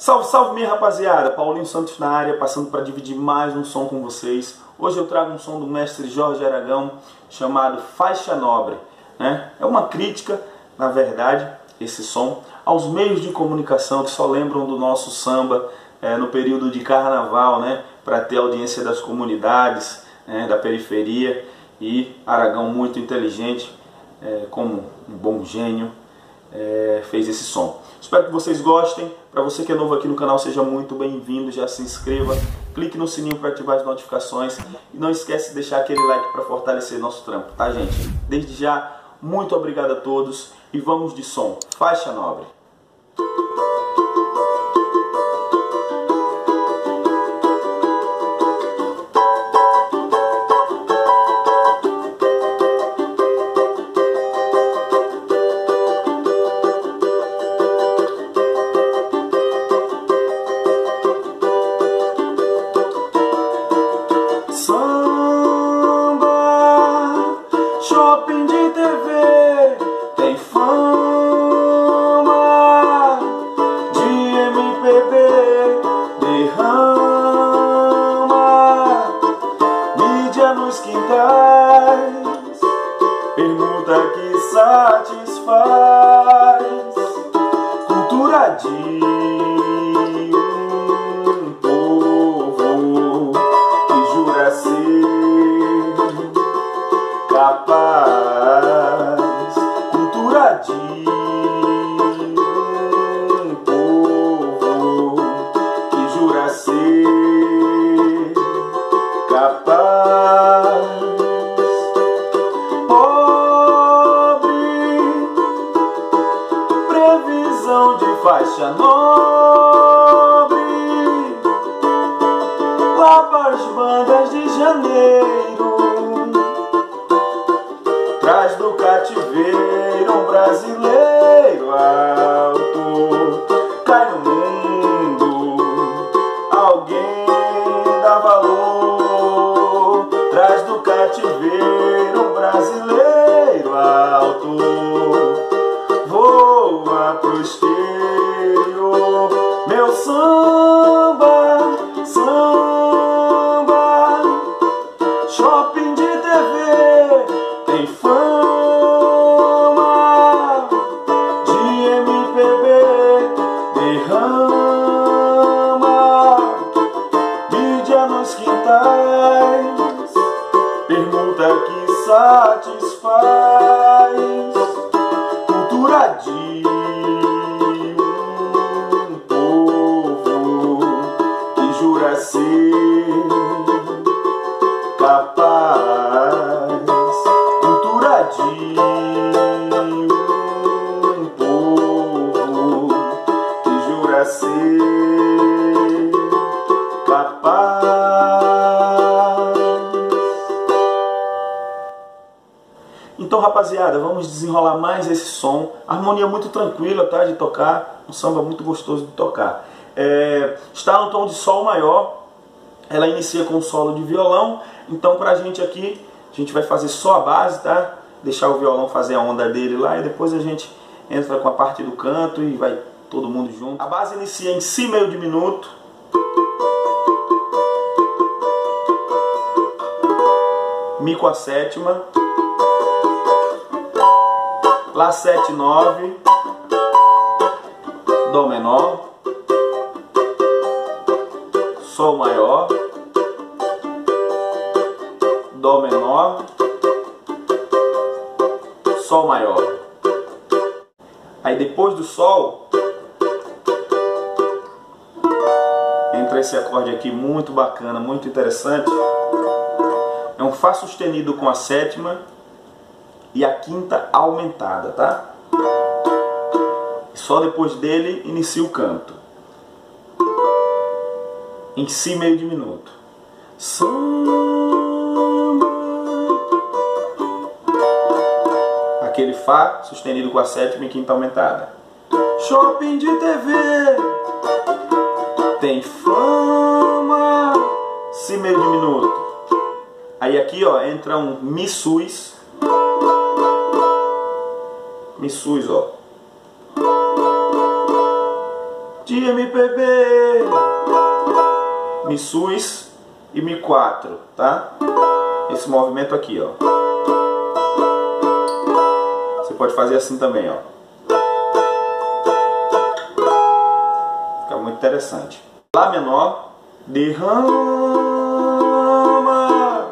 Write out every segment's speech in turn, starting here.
Salve, salve minha rapaziada, Paulinho Santos na área, passando para dividir mais um som com vocês. Hoje eu trago um som do mestre Jorge Aragão, chamado Faixa Nobre, né? É uma crítica, na verdade, esse som, aos meios de comunicação que só lembram do nosso samba no período de carnaval, né? Para ter audiência das comunidades, da periferia. E Aragão, muito inteligente, como um bom gênio, fez esse som. Espero que vocês gostem. Para você que é novo aqui no canal, seja muito bem-vindo. Já se inscreva, clique no sininho para ativar as notificações e não esquece de deixar aquele like para fortalecer nosso trampo, tá, gente? Desde já, muito obrigado a todos e vamos de som. Faixa Nobre. Samba, shopping de TV, tem fama de MPB, derrama mídia nos quintais, permuta que satisfaz, cultura de capaz, cultura de um povo que jura ser capaz. Pobre, previsão de faixa nobre, lá para as bandas de janeiro, traz do cativeiro um brasileiro alto, cai no mundo, alguém dá valor, traz do cativeiro um brasileiro alto, voa pro esteiro, meu samba, samba, shopping de TV, tem fama de MPB, derrama mídia nos quintais, permuta que satisfaz, cultura de um povo que jura ser capaz, cultura de um povo que jura ser capaz. Então, rapaziada, vamos desenrolar mais esse som. Harmonia muito tranquila, tá, de tocar, um samba muito gostoso de tocar. Está no tom de sol maior. Ela inicia com um solo de violão. Então, pra gente aqui, a gente vai fazer só a base, tá? Deixar o violão fazer a onda dele lá e depois a gente entra com a parte do canto e vai todo mundo junto. A base inicia em Si meio de minuto, Mi com a sétima, Lá 7, 9, Dó menor, Sol maior, Dó menor, Sol maior. Aí depois do Sol entra esse acorde aqui muito bacana, muito interessante. É um Fá sustenido com a sétima e a quinta aumentada, tá? Só depois dele inicia o canto em Si meio de minuto. Samba, aquele Fá sustenido com a sétima e quinta aumentada. Shopping de TV, tem fama, Si meio de minuto. Aí aqui, ó, entra um Mi sus, Mi sus, ó. de MPB, Mi sus e Mi 4, tá? Esse movimento aqui, ó. Você pode fazer assim também, ó. Fica muito interessante. Lá menor, derrama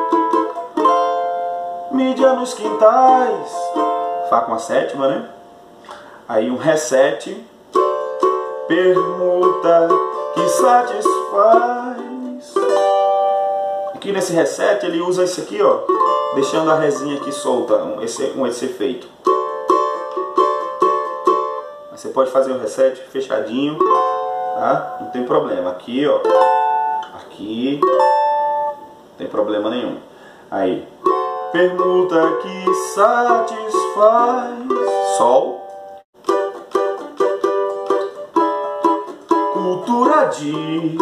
mídia nos quintais, Fá com a sétima, né? Aí um Ré 7, permuta que satisfaz. Aqui nesse Ré 7 ele usa isso aqui, ó, deixando a Rézinha aqui solta, esse efeito. Você pode fazer o Ré 7 fechadinho, tá? Não tem problema. Aqui, ó, aqui, não tem problema nenhum. Aí, permuta que satisfaz, Sol. Cultura de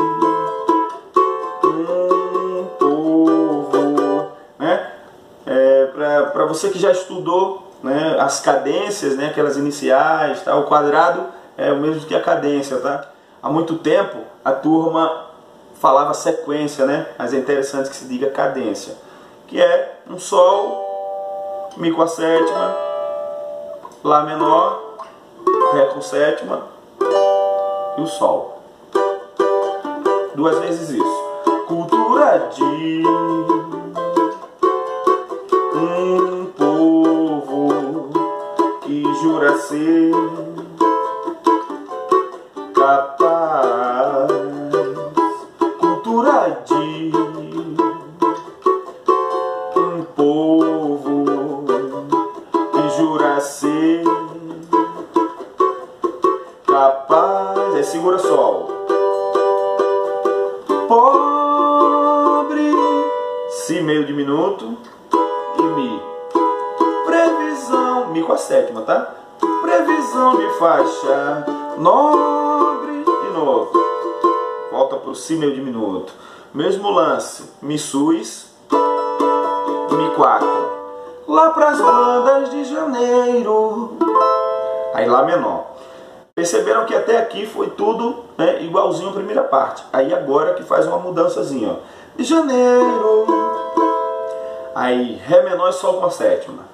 um povo, né? Para você que já estudou, né, as cadências, né, aquelas iniciais, tá? O quadrado é o mesmo que a cadência, tá? Há muito tempo a turma falava sequência, né? Mas é interessante que se diga cadência, que é um Sol, Mi com a sétima, Lá menor, Ré com sétima e o Sol. Duas vezes isso. Cultura de um povo que jura ser capaz. Cultura de um povo que jura ser capaz. Aí segura Sol. Pobre, Si meio diminuto e Mi. Previsão, Mi com a sétima, tá? Previsão de faixa nobre, de novo. Volta pro Si meio diminuto. Mesmo lance, Mi sus, Mi 4. Lá pras bandas de janeiro. Aí Lá menor. Perceberam que até aqui foi tudo, né, igualzinho à primeira parte. Aí agora que faz uma mudançazinha, ó. De janeiro. Aí Ré menor e Sol com a sétima.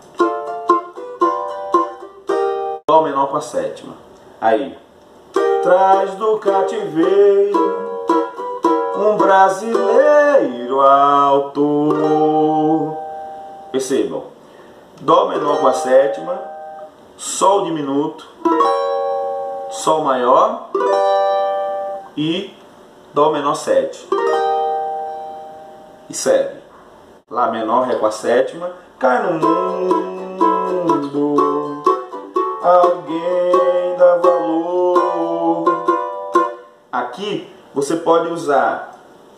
Dó menor com a sétima. Aí traz do cativeiro um brasileiro autor. Percebam. Dó menor com a sétima, Sol diminuto, Sol maior e Dó menor 7. E segue. Lá menor, Ré com a sétima. Cai no mundo, alguém dá valor. Aqui você pode usar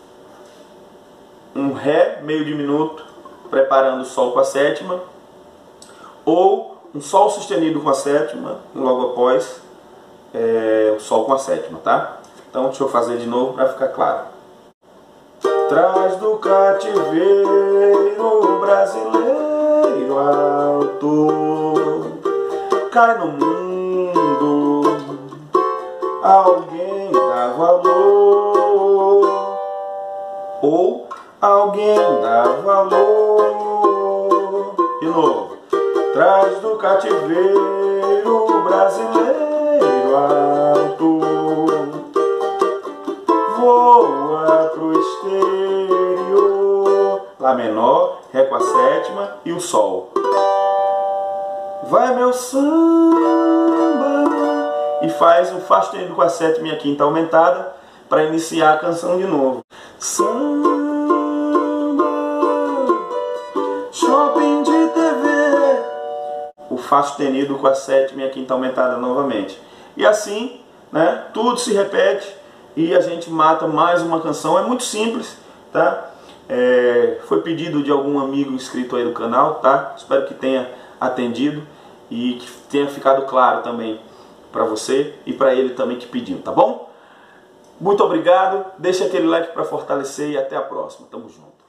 um Ré meio diminuto, preparando o Sol com a sétima, ou um Sol sustenido com a sétima, logo após o Sol com a sétima, tá? Então deixa eu fazer de novo para ficar claro. Traz do cativeiro brasileiro autor, cai no mundo, alguém dá valor, ou alguém dá valor. De novo. Traz do cativeiro brasileiro autor, voa pro exterior. Lá menor, Ré com a sétima e o Sol. Vai meu samba. E faz um Fá sustenido com a sétima e a quinta aumentada para iniciar a canção de novo. Samba, shopping de TV. O Fá sustenido com a sétima e a quinta aumentada novamente. E assim, né, tudo se repete e a gente mata mais uma canção. É muito simples, tá? Foi pedido de algum amigo inscrito aí do canal, tá? Espero que tenha atendido e que tenha ficado claro também para você e para ele também que pediu, tá bom? Muito obrigado, deixa aquele like para fortalecer e até a próxima. Tamo junto.